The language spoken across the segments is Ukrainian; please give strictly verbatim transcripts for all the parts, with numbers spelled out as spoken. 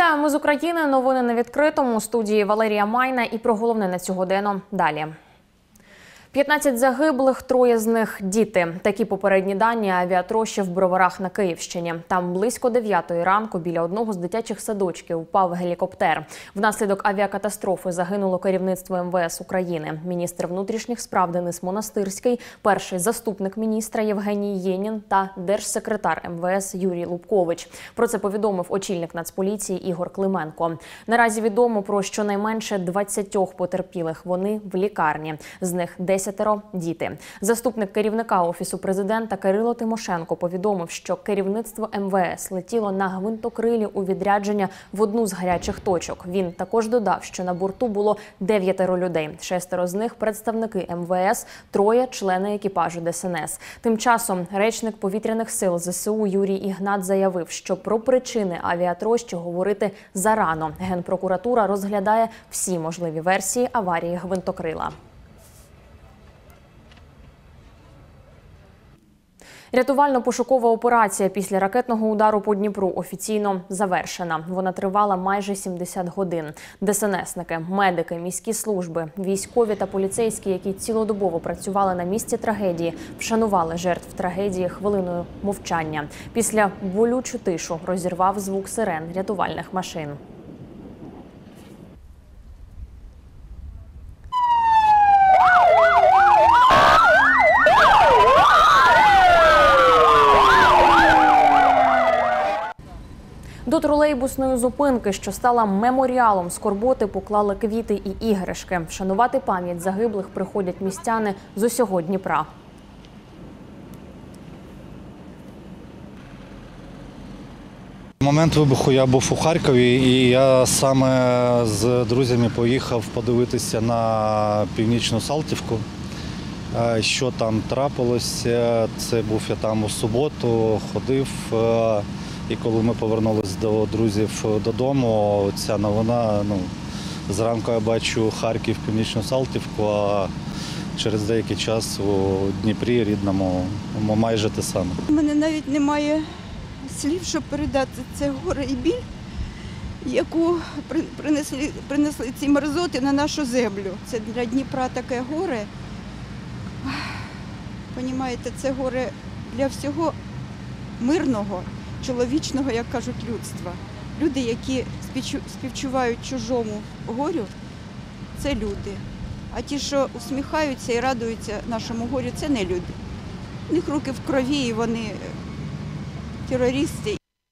Вітаю, ми з України. Новини на відкритому. У студії Валерія Майна і про головне на цю годину далі. п'ятнадцять загиблих, троє з них – діти. Такі попередні дані авіатрощі в Броварах на Київщині. Там близько дев'ятої ранку біля одного з дитячих садочків впав гелікоптер. Внаслідок авіакатастрофи загинуло керівництво ем ве ес України. Міністр внутрішніх справ Денис Монастирський, перший заступник міністра Євгеній Єнін та держсекретар ем ве ес Юрій Лубкович. Про це повідомив очільник Нацполіції Ігор Клименко. Наразі відомо про щонайменше двадцять потерпілих. Вони в лікарні. З них десять діти. Заступник керівника Офісу президента Кирило Тимошенко повідомив, що керівництво ем ве ес летіло на гвинтокрилі у відрядження в одну з гарячих точок. Він також додав, що на борту було дев'ятеро людей. Шестеро з них – представники ем ве ес, троє – члени екіпажу де ес ен ес. Тим часом речник повітряних сил зе се у Юрій Ігнат заявив, що про причини авіатрощі говорити зарано. Генпрокуратура розглядає всі можливі версії аварії гвинтокрила. Рятувально-пошукова операція після ракетного удару по Дніпру офіційно завершена. Вона тривала майже сімдесят годин. де ес ен есники, медики, міські служби, військові та поліцейські, які цілодобово працювали на місці трагедії, вшанували жертв трагедії хвилиною мовчання. Після болючу тишу розірвав звук сирен рятувальних машин. До тролейбусної зупинки, що стала меморіалом скорботи, поклали квіти і іграшки. Вшанувати пам'ять загиблих приходять містяни з усього Дніпра. В момент вибуху я був у Харкові, і я саме з друзями поїхав подивитися на Північну Салтівку, що там трапилося. Це був я там у суботу, ходив. І коли ми повернулися до друзів додому, ця новина, ну, зранку я бачу Харків, Північну Салтівку, а через деякий час у Дніпрі, рідному, майже те саме. У мене навіть немає слів, щоб передати це горе і біль, яку принесли, принесли ці мерзоти на нашу землю. Це для Дніпра таке горе. Понімаєте, це горе для всього мирного, чоловічного, як кажуть, людства. Люди, які співчувають чужому горю, це люди. А ті, що усміхаються і радуються нашому горю, це не люди. У них руки в крові, і вони терористи.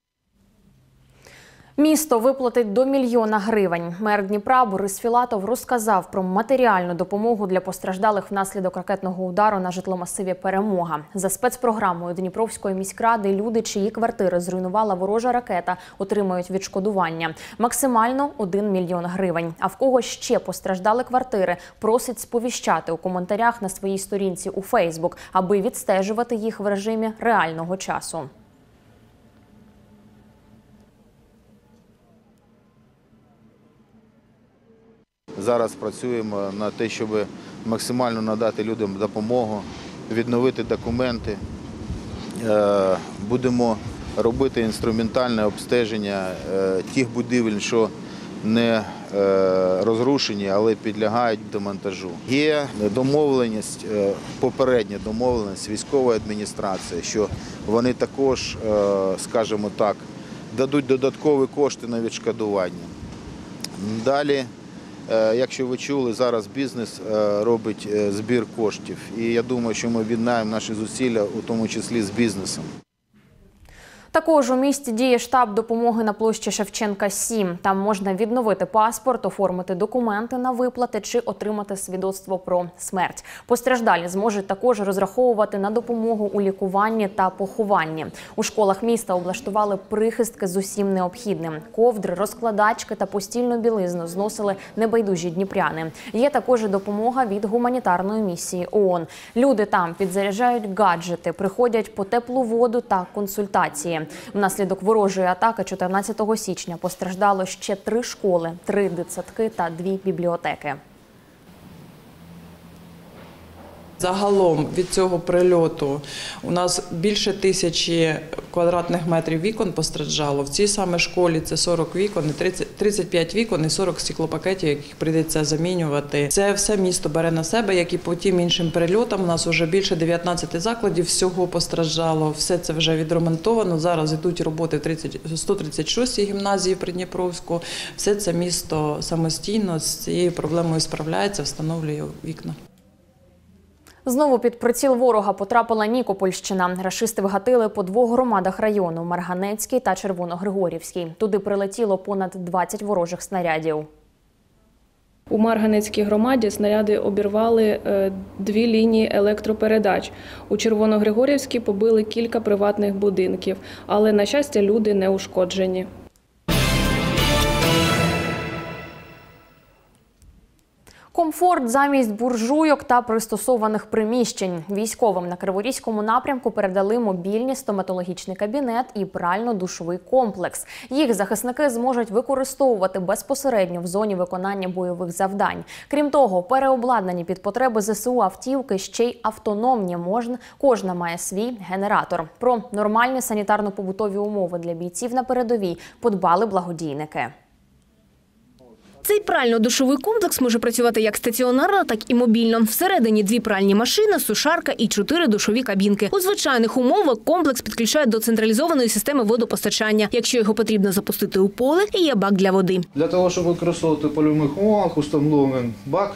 Місто виплатить до мільйона гривень. Мер Дніпра Борис Філатов розказав про матеріальну допомогу для постраждалих внаслідок ракетного удару на житломасиві «Перемога». За спецпрограмою Дніпровської міськради люди, чиї квартири зруйнувала ворожа ракета, отримають відшкодування. Максимально один мільйон гривень. А в кого ще постраждали квартири, просить сповіщати у коментарях на своїй сторінці у Фейсбук, аби відстежувати їх в режимі реального часу. Зараз працюємо на те, щоб максимально надати людям допомогу, відновити документи. Будемо робити інструментальне обстеження тих будівель, що не розрушені, але підлягають демонтажу. Є домовленість, попередня домовленість військової адміністрації, що вони також, скажімо так, дадуть додаткові кошти на відшкодування. Далі, якщо ви чули, зараз бізнес робить збір коштів. І я думаю, що ми об'єднаємо наші зусилля, у тому числі з бізнесом. Також у місті діє штаб допомоги на площі Шевченка, сім. Там можна відновити паспорт, оформити документи на виплати чи отримати свідоцтво про смерть. Постраждалі зможуть також розраховувати на допомогу у лікуванні та похованні. У школах міста облаштували прихистки з усім необхідним. Ковдри, розкладачки та постільну білизну зносили небайдужі дніпряни. Є також і допомога від гуманітарної місії ООН. Люди там підзаряджають гаджети, приходять по теплу воду та консультації. Внаслідок ворожої атаки чотирнадцятого січня постраждало ще три школи, три дитсадки та дві бібліотеки. Загалом від цього прильоту у нас більше тисячі квадратних метрів вікон постраждало. В цій саме школі це сорок вікон, тридцять п'ять вікон і сорок стеклопакетів, яких прийдеться замінювати. Це все місто бере на себе, як і по тим іншим прильотам. У нас вже більше дев'ятнадцяти закладів всього постраждало. Все це вже відремонтовано. Зараз йдуть роботи в сто тридцять шостій гімназії Придніпровську. Все це місто самостійно з цією проблемою справляється, встановлює вікна. Знову під приціл ворога потрапила Нікопольщина. Рашисти вгатили по двох громадах району – Марганецький та Червоногригорівський. Туди прилетіло понад двадцять ворожих снарядів. У Марганецькій громаді снаряди обірвали дві лінії електропередач. У Червоногригорівській побили кілька приватних будинків, але, на щастя, люди не ушкоджені. Комфорт замість буржуйок та пристосованих приміщень. Військовим на Криворізькому напрямку передали мобільний стоматологічний кабінет і прально-душовий комплекс. Їх захисники зможуть використовувати безпосередньо в зоні виконання бойових завдань. Крім того, переобладнані під потреби ЗСУ автівки ще й автономні. Можна, кожна має свій генератор. Про нормальні санітарно-побутові умови для бійців на передовій подбали благодійники. Цей прально-душовий комплекс може працювати як стаціонарно, так і мобільно. Всередині дві пральні машини, сушарка і чотири душові кабінки. У звичайних умовах комплекс підключають до централізованої системи водопостачання. Якщо його потрібно запустити у поле, є бак для води. Для того, щоб використовувати в польових умовах, установлений бак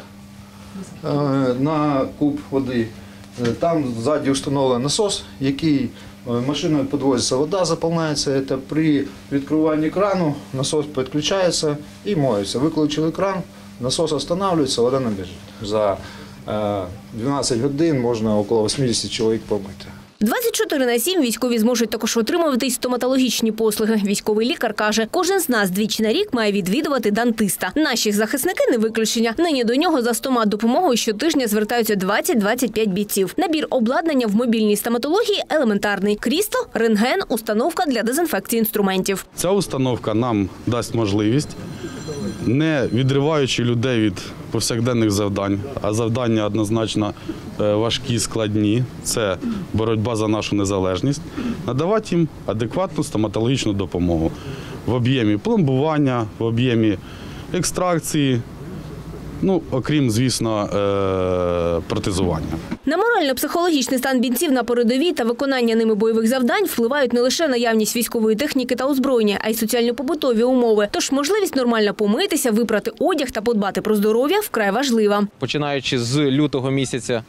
на куб води. Там ззаді встановлений насос, який машиною підвозиться вода, заповняється. Це при відкриванні крану насос підключається і моється. Виключили кран, насос встановлюється, вода не біжить. За дванадцять годин можна около вісімдесят чоловік помити. двадцять чотири на сім військові зможуть також отримувати й стоматологічні послуги. Військовий лікар каже, кожен з нас двічі на рік має відвідувати дантиста. Наші захисники не виключення. Нині до нього за стомат-допомогою щотижня звертаються двадцять - двадцять п'ять бійців. Набір обладнання в мобільній стоматології елементарний. Крісло, рентген, установка для дезінфекції інструментів. Ця установка нам дасть можливість, не відриваючи людей від повсякденних завдань, а завдання однозначно важкі, складні, це боротьба за нашу незалежність, надавати їм адекватну стоматологічну допомогу в об'ємі пломбування, в об'ємі екстракції, ну, окрім, звісно, протезування. На морально-психологічний стан бійців на передовій та виконання ними бойових завдань впливають не лише наявність військової техніки та озброєння, а й соціально-побутові умови. Тож можливість нормально помитися, випрати одяг та подбати про здоров'я вкрай важлива. Починаючи з лютого місяця,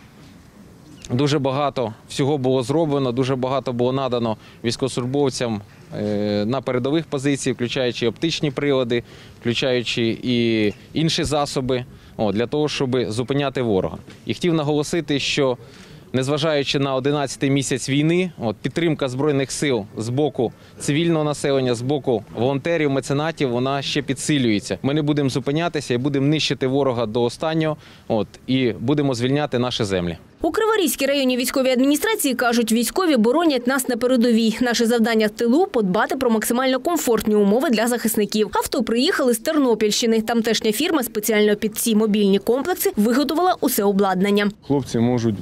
дуже багато всього було зроблено, дуже багато було надано військовослужбовцям на передових позиціях, включаючи оптичні прилади, включаючи і інші засоби, для того, щоб зупиняти ворога. І хотів наголосити, що незважаючи на одинадцятий місяць війни, підтримка Збройних сил з боку цивільного населення, з боку волонтерів, меценатів, вона ще підсилюється. Ми не будемо зупинятися і будемо нищити ворога до останнього, і будемо звільняти наші землі. У Криворізькій районній військовій адміністрації кажуть, військові боронять нас на передовій. Наше завдання в тилу – подбати про максимально комфортні умови для захисників. Авто приїхали з Тернопільщини. Тамтешня фірма спеціально під ці мобільні комплекси виготовила усе обладнання. Хлопці можуть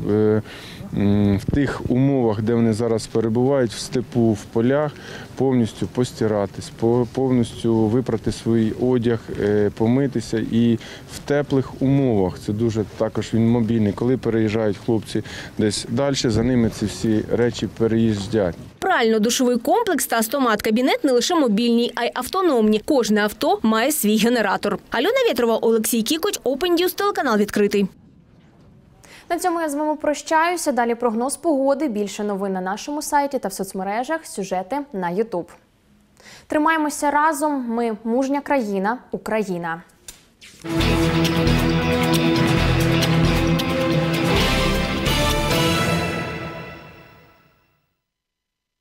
в тих умовах, де вони зараз перебувають, в степу, в полях, повністю постиратись, повністю випрати свій одяг, помитися і в теплих умовах. Це дуже також він мобільний. Коли переїжджають хлопці десь далі, за ними ці всі речі переїздять. Прально-душовий комплекс та стомат-кабінет не лише мобільні, а й автономні. Кожне авто має свій генератор. Альона Вєтрова, Олексій Кікоч, Open News, телеканал відкритий. На цьому я з вами прощаюся. Далі прогноз погоди, більше новин на нашому сайті та в соцмережах, сюжети на ютуб. Тримаємося разом, ми мужня країна, Україна.